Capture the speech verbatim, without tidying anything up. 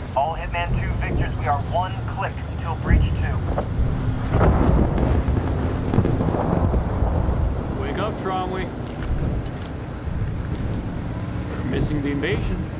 All Hitman two Victors, we are one click until Breach two. Wake up, Trombley. We're missing the invasion.